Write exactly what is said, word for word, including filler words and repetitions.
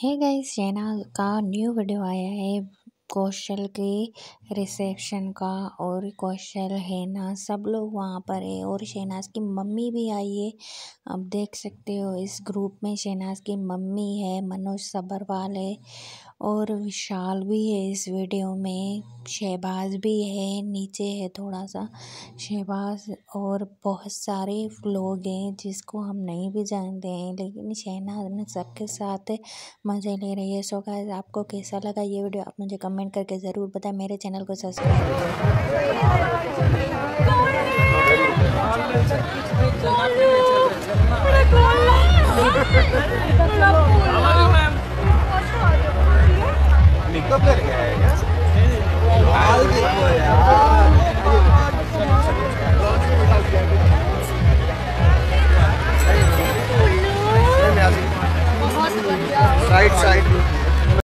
है गाइस, शहनाज का new video आया है कौशल के रिसेप्शन का। और कौशल हैना सब लोग वहाँ पर है और शहनाज की मम्मी भी आई है। अब देख सकते हो इस ग्रुप में शहनाज की मम्मी है, मनोज सब्बरवाल है और विशाल भी है इस वीडियो में। शहबाज भी है, नीचे है थोड़ा सा शहबाज। और बहुत सारे लोग हैं जिसको हम नहीं भी जानते हैं, लेकिन शहनाज ने सबके साथ मज़े ले रही है। सो गाइस, आपको कैसा लगा ये वीडियो आप मुझे कमेंट करके ज़रूर बताएं। मेरे चैनल को सब्सक्राइब साइड साइड